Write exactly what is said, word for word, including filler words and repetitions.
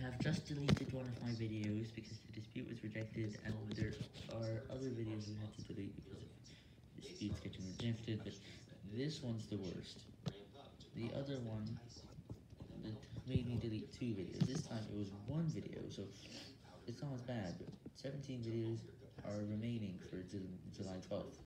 have just deleted one of my videos because the dispute was rejected, and there are other videos we had to delete because of disputes getting rejected, but this one's the worst. The other one that made me delete two videos. This time it was one video, so it's not as bad, but seventeen videos are remaining for July twelfth.